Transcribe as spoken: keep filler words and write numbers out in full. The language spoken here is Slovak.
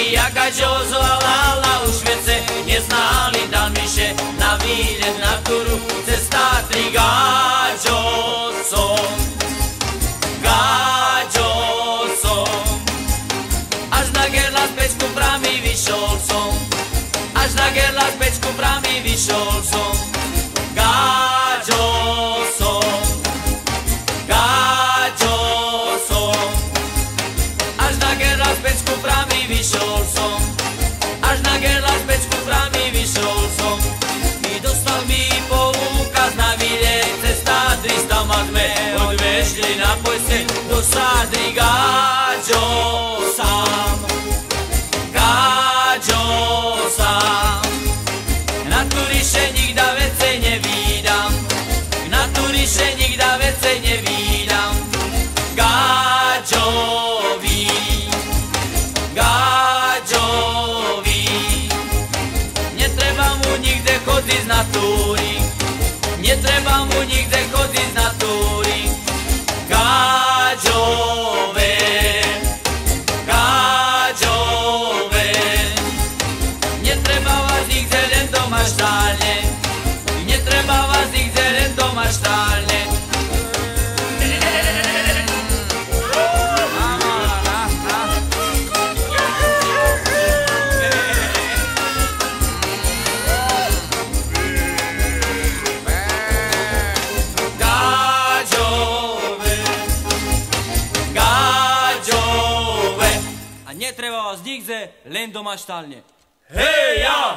ja gađo zvala u Švece, nje znali da miše na viljet na turu, cesta tri gađo som, gađo som. Až na gerla z pečku prami vyšol som, až na gerla z pečku prami vyšol som, gađo som, gađo som. Až na gerla z pečku prami vyšol som, až na gerla z pečku prami vyšol som. I dostal mi poukaz na výlet, cesta trista ma sme odvešli na pojste do Sádry, gađo sám, gađo sám. Na turiše nikda vece nevídam, na turiše nikda vece nevídam, gađovi, gađovi. Nie treba mu nigde chodit na túry, nie treba mu nigde chodit na túry, gađove, gađove. Nie treba vás nigde len do maštálne, nie treba vás nigde len do maštálne. Netreba vás nikde len do maštálne. Hej ja!